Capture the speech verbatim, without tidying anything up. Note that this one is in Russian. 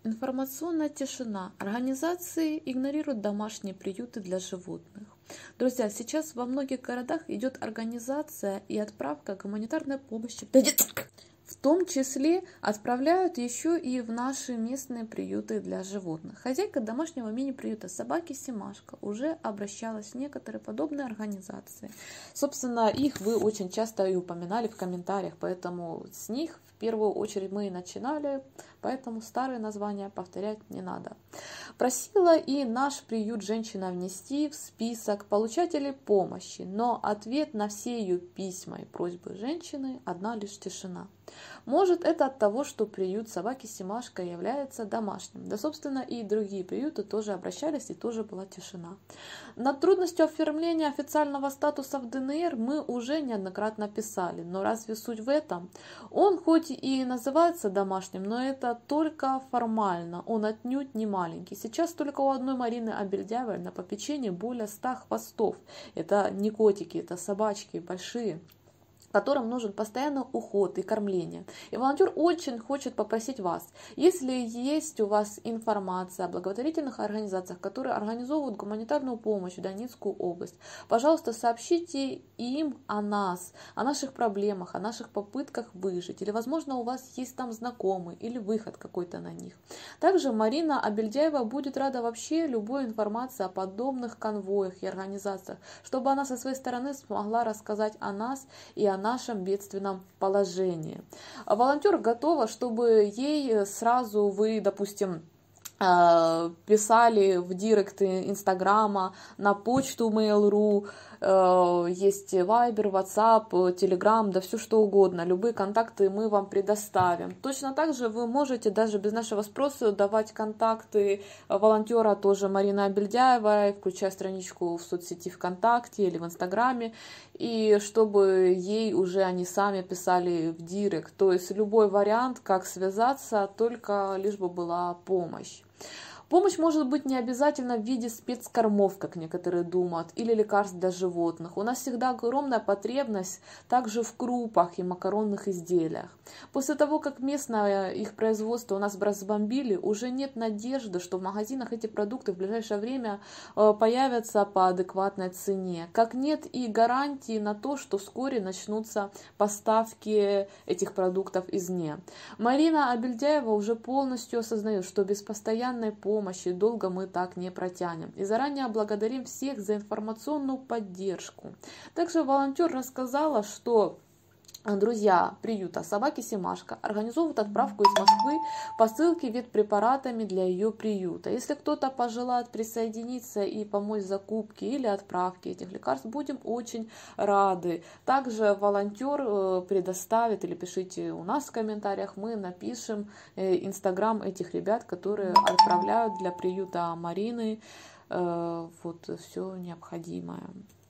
Информационная тишина. Организации игнорируют домашние приюты для животных. Друзья, сейчас во многих городах идет организация и отправка гуманитарной помощи. В том числе отправляют еще и в наши местные приюты для животных. Хозяйка домашнего мини-приюта собаки Симашка уже обращалась в некоторые подобные организации. Собственно, их вы очень часто и упоминали в комментариях, поэтому с них в первую очередь мы и начинали, поэтому старые названия повторять не надо. Просила и наш приют женщина внести в список получателей помощи, но ответ на все ее письма и просьбы женщины одна лишь тишина. Может, это от того, что приют собаки Симашка является домашним. Да, собственно, и другие приюты тоже обращались, и тоже была тишина. Над трудностью оформления официального статуса в ДНР мы уже неоднократно писали. Но разве суть в этом? Он хоть и называется домашним, но это только формально. Он отнюдь не маленький. Сейчас только у одной Марины Абельдяевой на попечении более ста хвостов. Это не котики, это собачки большие, которым нужен постоянный уход и кормление. И волонтер очень хочет попросить вас, если есть у вас информация о благотворительных организациях, которые организовывают гуманитарную помощь в Донецкую область, пожалуйста, сообщите им о нас, о наших проблемах, о наших попытках выжить. Или, возможно, у вас есть там знакомые или выход какой-то на них. Также Марина Абельдяева будет рада вообще любой информации о подобных конвоях и организациях, чтобы она со своей стороны смогла рассказать о нас и о нашем бедственном положении. Волонтер готова, чтобы ей сразу вы, допустим, писали в директ Инстаграма, на почту Mail.ru, есть Viber, WhatsApp, Telegram, да все что угодно. Любые контакты мы вам предоставим. Точно так же вы можете даже без нашего спроса давать контакты волонтера тоже Марины Абельдяевой, включая страничку в соцсети ВКонтакте или в Инстаграме, и чтобы ей уже они сами писали в директ. То есть любой вариант, как связаться, только лишь бы была помощь. Помощь может быть не обязательно в виде спецкормов, как некоторые думают, или лекарств для животных. У нас всегда огромная потребность также в крупах и макаронных изделиях. После того, как местное их производство у нас разбомбили, уже нет надежды, что в магазинах эти продукты в ближайшее время появятся по адекватной цене. Как нет и гарантии на то, что вскоре начнутся поставки этих продуктов извне. Марина Абельдяева уже полностью осознает, что без постоянной помощи помощи долго мы так не протянем. И заранее благодарим всех за информационную поддержку. Также волонтер рассказала, что друзья приюта собаки Симашка организовывают отправку из Москвы посылки ветпрепаратами для ее приюта. Если кто-то пожелает присоединиться и помочь в закупке или отправке этих лекарств, будем очень рады. Также волонтер предоставит, или пишите у нас в комментариях, мы напишем инстаграм этих ребят, которые отправляют для приюта Марины вот все необходимое.